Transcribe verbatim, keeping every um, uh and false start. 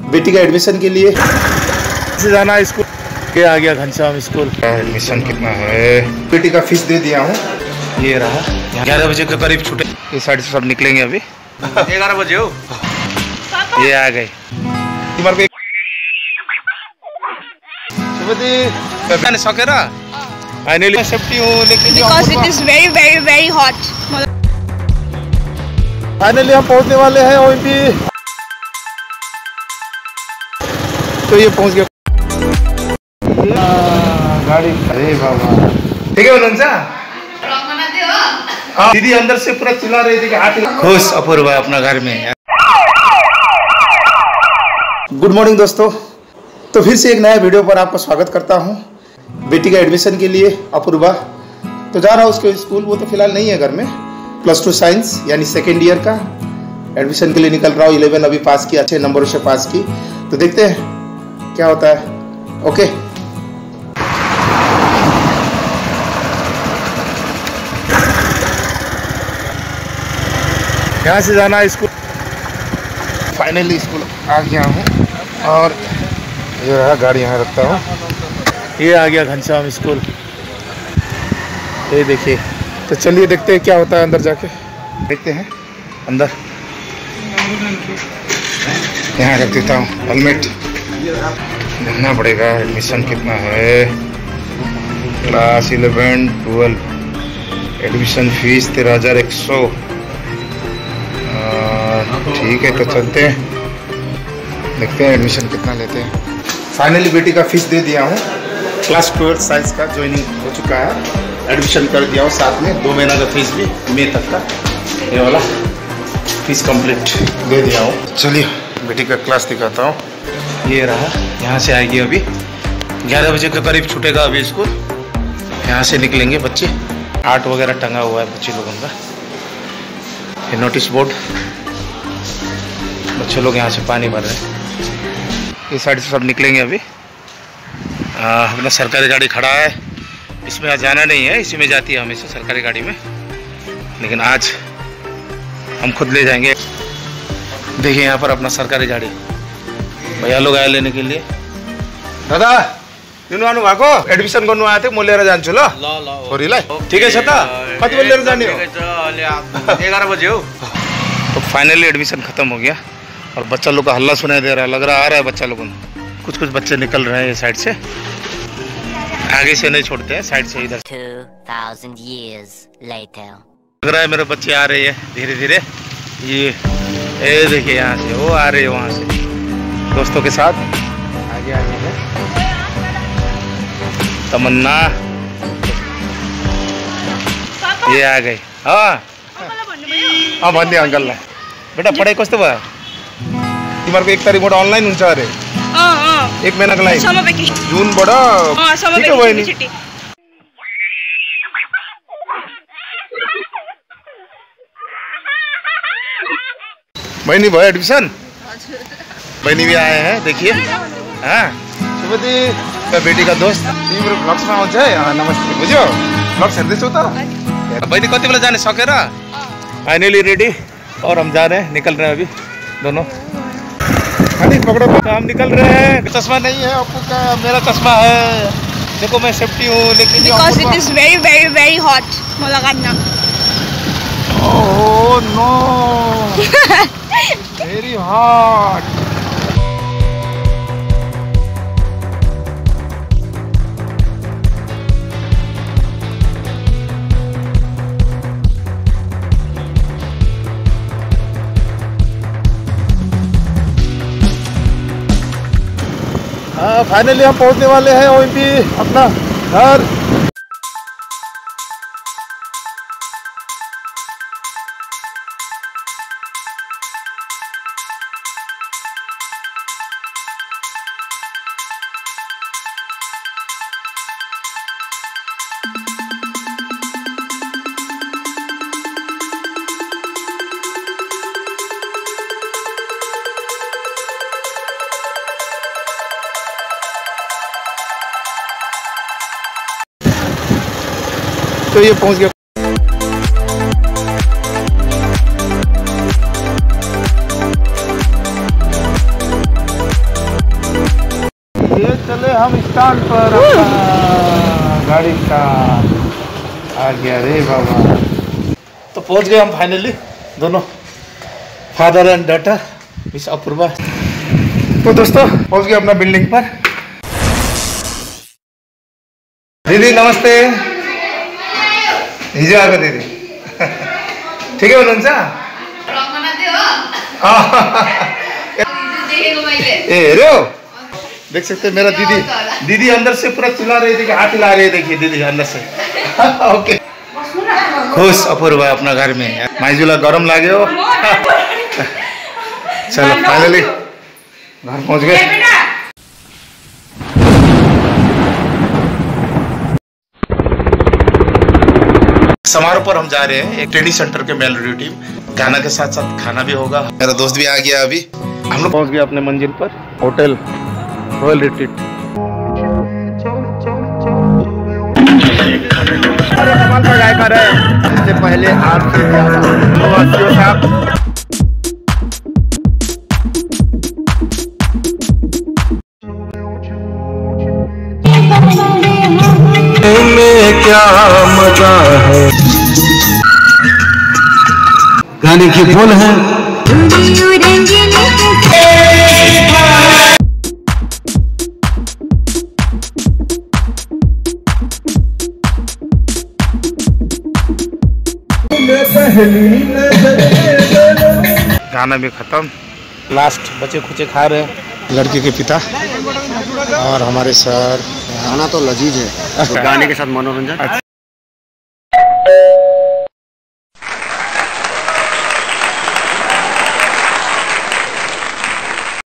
बेटी का एडमिशन के लिए से जाना स्कूल के आ गया घनश्याम स्कूल। एडमिशन कितना है? बेटी का फीस दे दिया हूँ। ये रहा ग्यारह बजे के करीब छूटे, ये साइड से सब निकलेंगे अभी। ग्यारह बजे हो ये आ गए। सकेरा फाइनली सेफ्टी हूँ लेकिन because it is very very very hot. Finally हम पहुंचने वाले हैं ओएमपी। तो ये पहुंच गया गाड़ी। अरे बाबा ठीक है उनसा दीदी अंदर से पूरा चिल्ला रही थी कि हाथ खुश अपूर्वा अपना घर में। गुड मॉर्निंग दोस्तों, तो फिर से एक नया वीडियो पर आपका स्वागत करता हूं। बेटी का एडमिशन के लिए अपूर्वा तो जा रहा है उसके स्कूल। वो तो फिलहाल नहीं है घर में। प्लस टू साइंस यानी सेकेंड ईयर का एडमिशन के लिए निकल रहा हूँ। इलेवन अभी पास की, अच्छे नंबरों से पास की। तो देखते हैं क्या होता है। ओके यहाँ से जाना स्कूल। फाइनली स्कूल आ गया हूँ और ये रहा गाड़ी यहाँ रखता हूँ। ये आ गया घनश्याम स्कूल, ये देखिए। तो चलिए देखते हैं क्या होता है अंदर जाके। देखते हैं अंदर। यहाँ रख देता हूँ हेलमेट। देखना पड़ेगा एडमिशन कितना है। Class eleven twelve admission fees तेरह हजार एक सौ। ठीक है तो चलते हैं, देखते हैं एडमिशन कितना लेते हैं। फाइनली बेटी का फीस दे दिया हूँ। क्लास ट्वेल्थ साइंस का ज्वाइनिंग हो चुका है। एडमिशन कर दिया हूँ, साथ में दो महीना का फीस भी मई तक का ये वाला फीस कंप्लीट दे दिया हूँ। चलिए बेटी का क्लास दिखाता हूँ। ये रहा। यहाँ से आएगी अभी ग्यारह बजे के करीब छूटेगा अभी स्कूल। यहाँ से निकलेंगे बच्चे। आर्ट वगैरह टंगा हुआ है बच्चे लोगों का। ये नोटिस बोर्ड, बच्चे लोग यहाँ से पानी भर रहे हैं। ये साइड से सब निकलेंगे अभी। अपना सरकारी गाड़ी खड़ा है, इसमें आज जाना नहीं है, इसी में जाती है हमेशा सरकारी गाड़ी में। लेकिन आज हम खुद ले जाएंगे। देखिए यहाँ पर अपना सरकारी गाड़ी, भैया लोग आए लेने के लिए। दादा दिनु आनु भएको एडमिशन गर्नु आएको थियो, म लिएर जान्छु ल छोरीलाई। ठिकै छ त? कति बजे लिएर जाने हो? ग्यारह बजे हो। तो फाइनली एडमिशन खत्म हो गया और बच्चा लोग का हल्ला सुनाई दे रहा है। लग रहा आ रहा है बच्चा लोगों को। कुछ कुछ बच्चे निकल रहे हैं ये साइड से, आगे से नहीं छोड़ते हैं, साइड से इधर। two thousand years later. लग रहा है मेरे बच्चे आ रहे हैं धीरे धीरे। ये ये देखिए यहाँ से वो आ रहे हैं, वहाँ से दोस्तों के साथ आगे आगे है। तमन्ना ये आ गई। हाँ हाँ भन्ने अंकललाई बेटा पढाइ कस्तो भयो? तिमीहरूको एक तारिकबाट अनलाइन हुन्छ अरे। एक महिनाको लागि जुनबाट छिटो भयो नि। बहनी भयो एडमिशन? बहनी भी आए हैं देखिए। हाँ सुमति बेटी का दोस्त तिम्रो ब्लग्समा आउँछ है। हाँ नमस्ते, बुझ्यो? ब्लग्स हेर्दैछौ त? बहनी कति बेला जाने सकेर? फाइनली रेडी और हम जा रहे हैं, निकल रहे हैं अभी दोनों। खाली पकड़ो, हम निकल रहे हैं। चश्मा नहीं है आपको का? मेरा चश्मा है। देखो मैं सेफ्टी हूँ लेकिन because it is very very very hot. मला करना। Oh no very hot. Finally हम पहुंचने वाले हैं ओएमपी अपना घर। तो ये पहुंच गया। चले हम स्टैंड पर, गाड़ी का आ गया रे बाबा। तो पहुंच गए हम फाइनली, दोनों father and daughter miss Apurva. तो दोस्तों पहुंच गए अपना बिल्डिंग पर। दीदी नमस्ते। हिजो आएको दिदी ठिकै हुनुहुन्छ? ए हेरो देख सकते हैं मेरा दीदी, दीदी अंदर से पूरा चिल्ला रही थी कि हाथ हिला रही, देखिए दीदी अंदर से। ओके खुश अपूर्वा अपना घर में। माइजूला गरम लाग्यो। चलो फाइनली घर पहुंच गए। समारोह पर हम जा रहे हैं, एक ट्रेनिंग सेंटर के मेल ड्यूटी, गाना के साथ साथ खाना भी होगा। मेरा दोस्त भी आ गया अभी। हम लोग पहुंच गए अपने मंजिल पर, होटल रॉयल रिट्रीट। इससे पहले आपसे साहब में क्या मजा है, गाने की बोल है। गाना भी खत्म, लास्ट बचे खुचे खा रहे हैं लड़के के पिता और हमारे सर। खाना तो लजीज है, गाने के साथ मनोरंजन।